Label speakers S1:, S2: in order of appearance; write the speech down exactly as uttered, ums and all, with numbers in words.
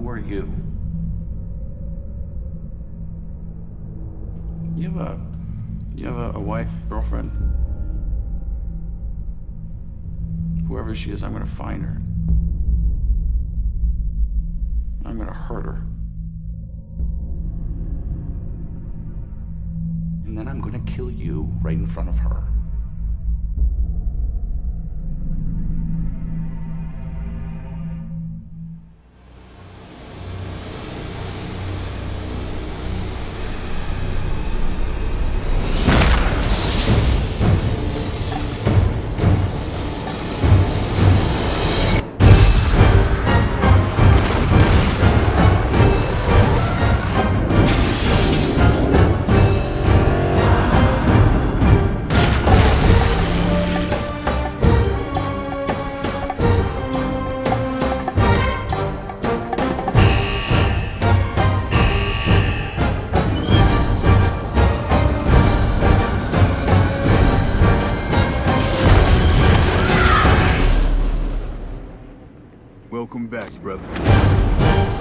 S1: who are you? You have a, you have a, a wife, girlfriend? Whoever she is, I'm gonna find her. I'm gonna hurt her. And then I'm gonna kill you right in front of her.
S2: Welcome back, brother.